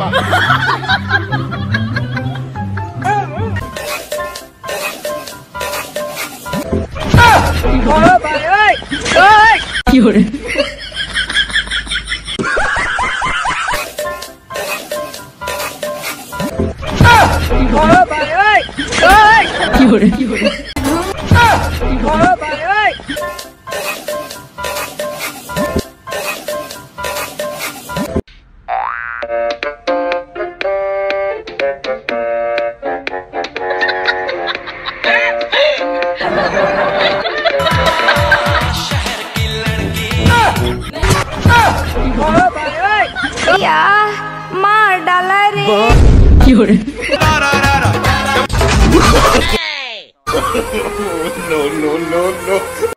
भाई ओए क्यों रे मार डाला रे क्यों रे No, no, no, no.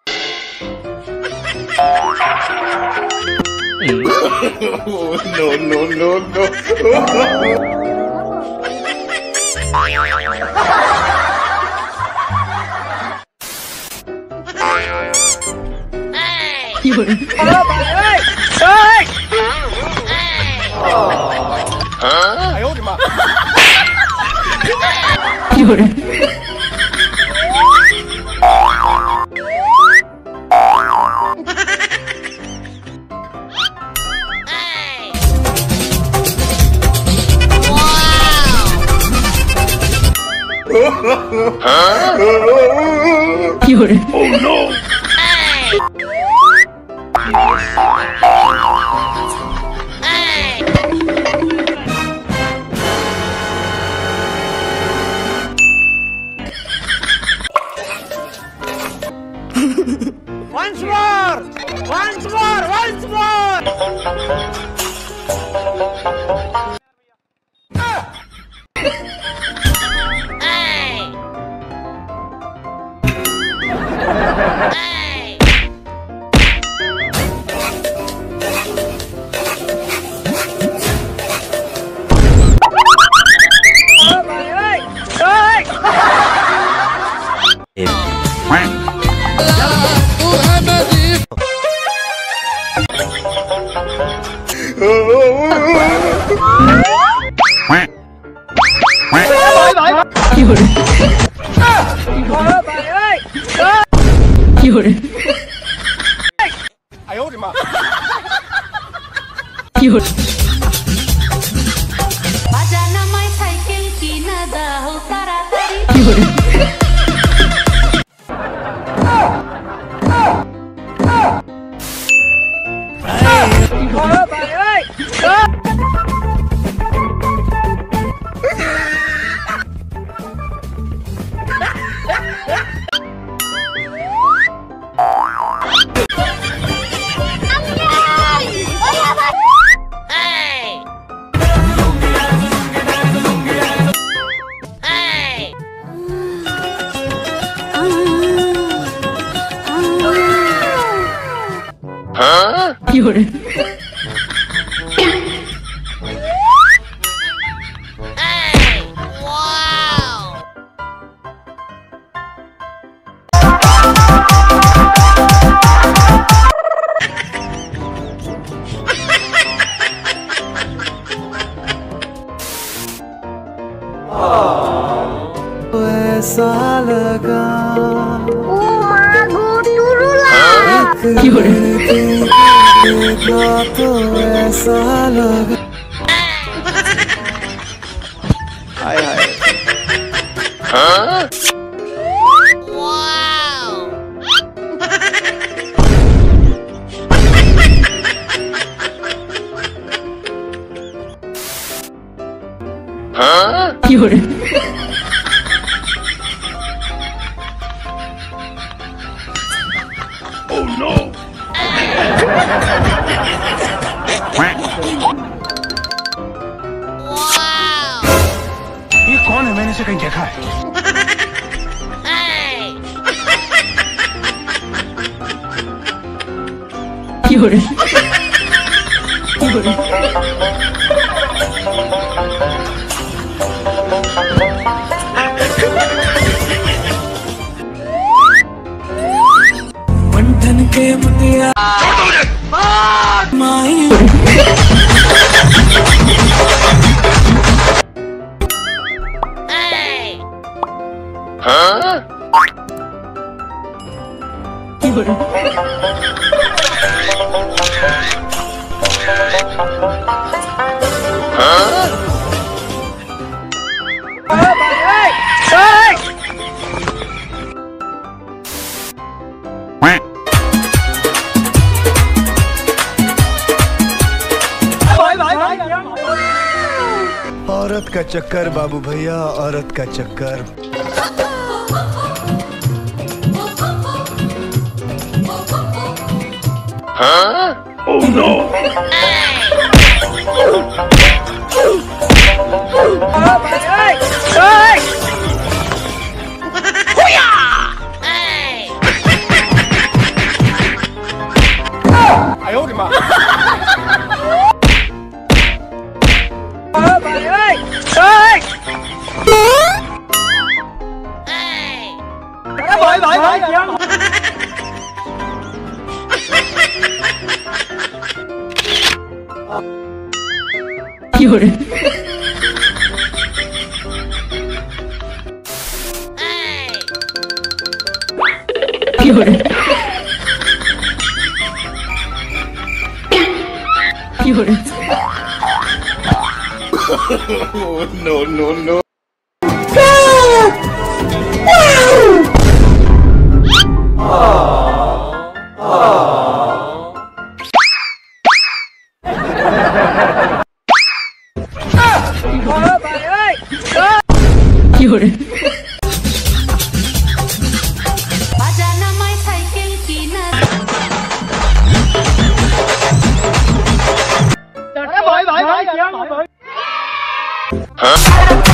No, no, no, no. क्यों रे क्यों रे क्यों रे Oh no! Once more! Once more! Once more! क्यों रे क्यों बजाना मैं साइकिल की न दाहो तारातारी क्यों रे क्यों रे ऐसा लगा क्यों रे तो ऐसा लगा हाय हाय क्यों रे Oh no! ये कौन है? मैंने इसे कहीं देखा है। क्यों रे क्यों रे मंथन के मुतिया माही औरत का चक्कर बाबू भैया, औरत का चक्कर। Oh no! Oh, no, no, no. बजाना माई साइकिल की भाई भाई भाई Huh?